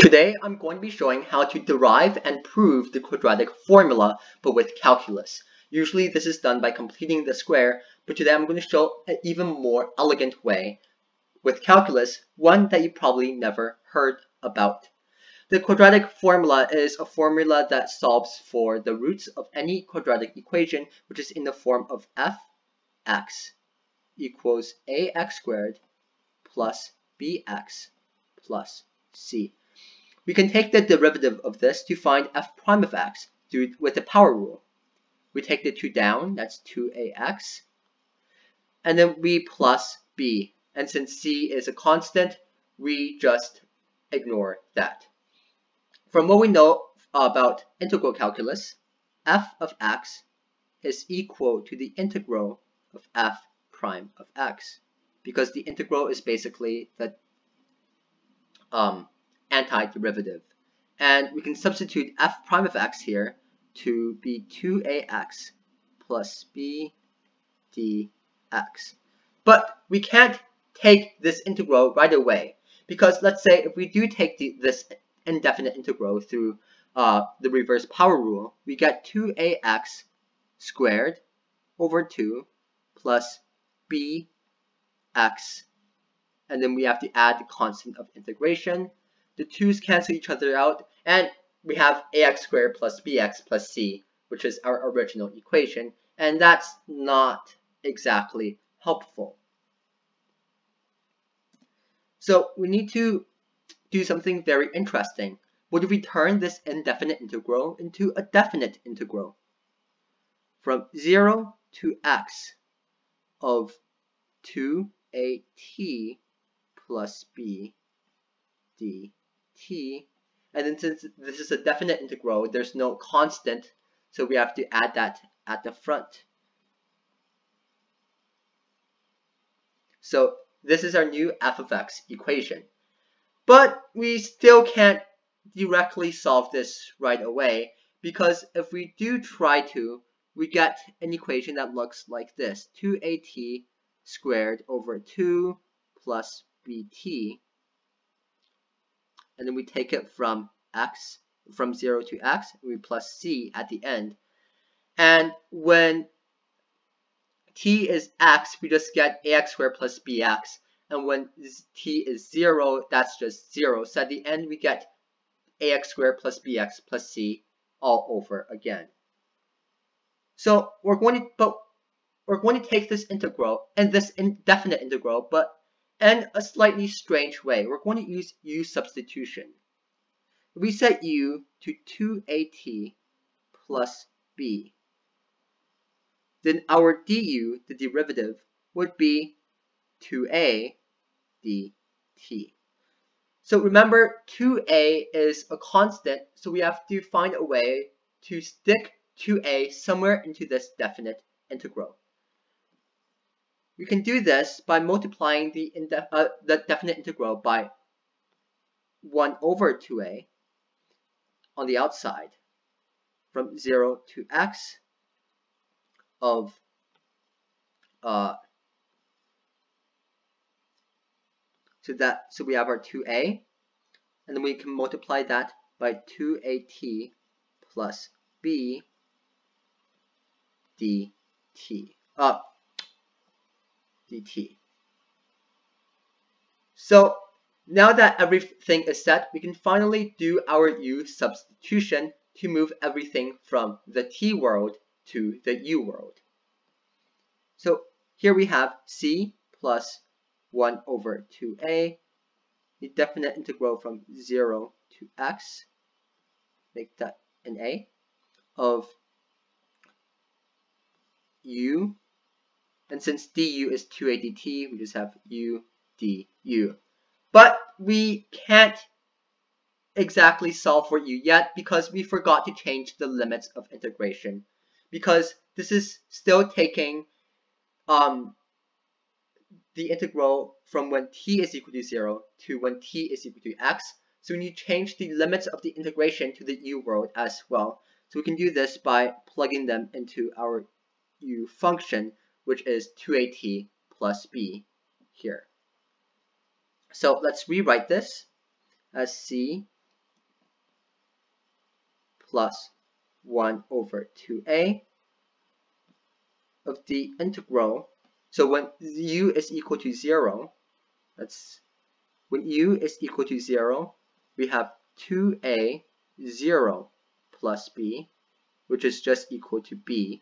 Today, I'm going to be showing how to derive and prove the quadratic formula, but with calculus. Usually this is done by completing the square, but today I'm going to show an even more elegant way with calculus, one that you probably never heard about. The quadratic formula is a formula that solves for the roots of any quadratic equation, which is in the form of fx equals ax squared plus bx plus c. We can take the derivative of this to find f prime of x with the power rule. We take the 2 down, that's 2ax, and then we plus b. And since c is a constant, we just ignore that. From what we know about integral calculus, f of x is equal to the integral of f prime of x, because the integral is basically the antiderivative. And we can substitute f prime of x here to be 2ax plus b dx. But we can't take this integral right away, because let's say if we do take this indefinite integral through the reverse power rule, we get 2ax squared over 2 plus bx, and then we have to add the constant of integration. The 2's cancel each other out, and we have ax squared plus bx plus c, which is our original equation, and that's not exactly helpful. So we need to do something very interesting. What if we turn this indefinite integral into a definite integral? From 0 to x of 2at plus b dt, and then since this is a definite integral, there's no constant, so we have to add that at the front. So this is our new f of x equation. But we still can't directly solve this right away, because if we do try to, we get an equation that looks like this: 2at squared over 2 plus bt, and then we take it from 0 to x, and we plus c at the end. And when t is x, we just get ax squared plus bx, and when t is 0, that's just 0. So at the end, we get ax squared plus bx plus c all over again. So we're going to take this integral and this indefinite integral, but in a slightly strange way. We're going to use U-substitution. If we set u to 2at plus b, then our du, the derivative, would be 2a dt. So remember, 2a is a constant, so we have to find a way to stick 2a somewhere into this definite integral. We can do this by multiplying the definite integral by 1 over 2a on the outside, from 0 to x of so we have our 2a, and then we can multiply that by 2at plus b dt. So now that everything is set, we can finally do our U substitution to move everything from the t world to the u world. So here we have c plus 1 over 2a, the definite integral from 0 to x, make that an a, of u, and since du is 2a dt, we just have u du. But we can't exactly solve for u yet, because we forgot to change the limits of integration, because this is still taking the integral from when t is equal to 0 to when t is equal to x. So we need to change the limits of the integration to the u world as well. So we can do this by plugging them into our u function, which is 2at plus b here. So let's rewrite this as c plus 1 over 2a of the integral. So when u is equal to 0, when u is equal to 0, we have 2a 0 plus b, which is just equal to b.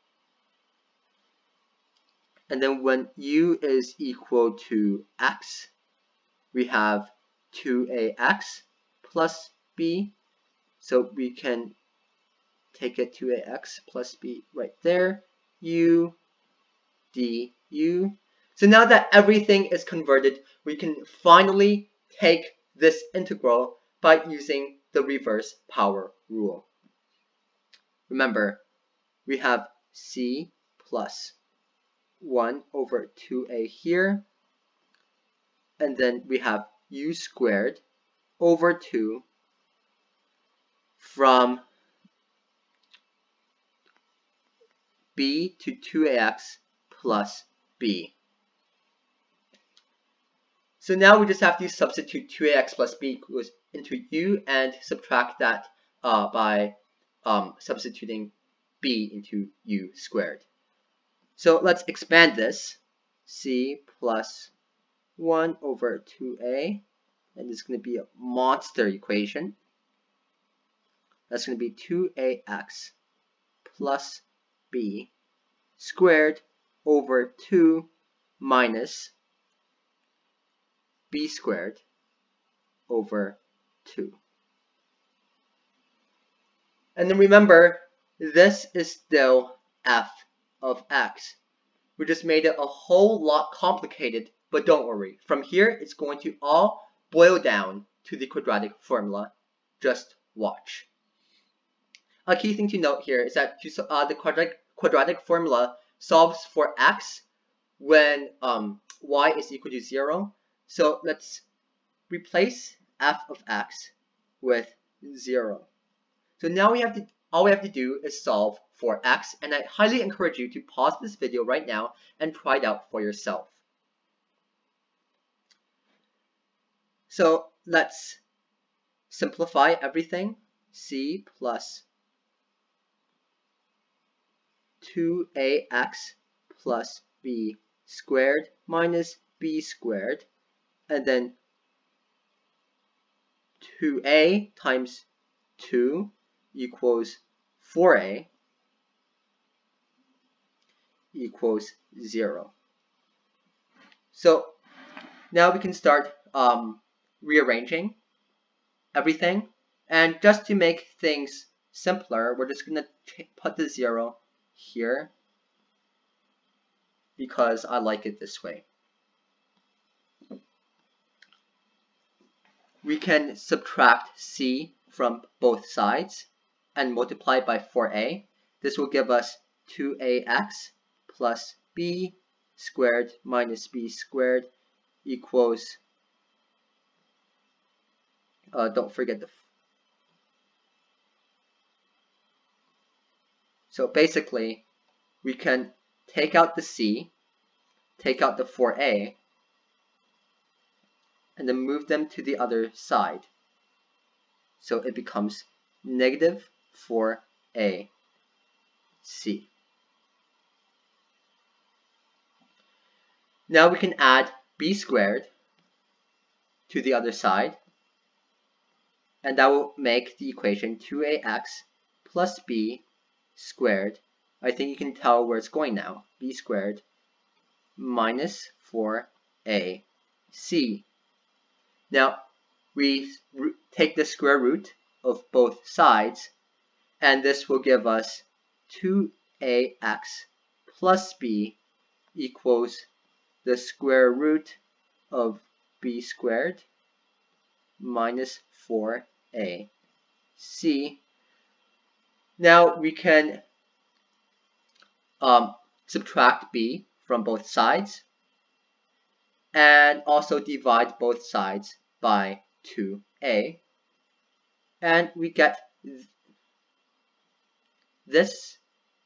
And then when u is equal to x, we have 2ax plus b. So we can take it 2ax plus b right there, u du. So now that everything is converted, we can finally take this integral by using the reverse power rule. Remember, we have c plus 1 over 2a here, and then we have u squared over 2 from b to 2ax plus b. So now we just have to substitute 2ax plus b into u and subtract that by substituting b into u squared. So let's expand this. C plus 1 over 2a, and it's going to be a monster equation. That's going to be 2ax plus b squared over 2 minus b squared over 2. And then remember, this is still f of x. We just made it a whole lot complicated, but don't worry. From here, it's going to all boil down to the quadratic formula. Just watch. A key thing to note here is that the quadratic formula solves for x when y is equal to 0. So let's replace f of x with 0. So now all we have to do is solve for x, and I highly encourage you to pause this video right now and try it out for yourself. So let's simplify everything. C plus 2ax plus b squared minus b squared, and then 2a times 2 equals 4a equals 0. So now we can start rearranging everything, and just to make things simpler, we're just going to put the 0 here because I like it this way. We can subtract c from both sides and multiply by 4a. This will give us 2ax plus b squared minus b squared equals, don't forget the, so basically we can take out the c, take out the 4a, and then move them to the other side. So it becomes negative 4ac. Now we can add b squared to the other side, and that will make the equation 2ax plus b squared. I think you can tell where it's going now. B squared minus 4ac. Now we take the square root of both sides, and this will give us 2ax plus b equals the square root of b squared minus 4ac. Now we can subtract b from both sides and also divide both sides by 2a, and we get this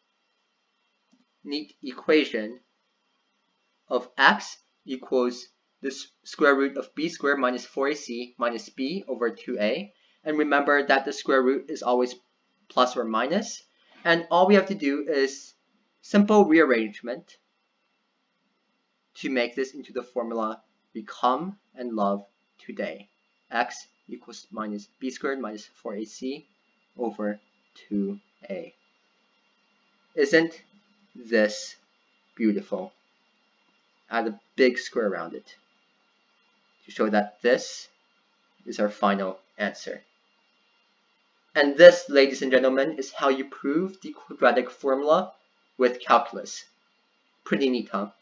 neat equation of x equals the square root of b squared minus 4ac minus b over 2a. And remember that the square root is always plus or minus. And all we have to do is simple rearrangement to make this into the formula we come and love today. X equals minus b squared minus 4ac over 2a. Isn't this beautiful? Add a big square around it to show that this is our final answer. And this, ladies and gentlemen, is how you prove the quadratic formula with calculus. Pretty neat, huh?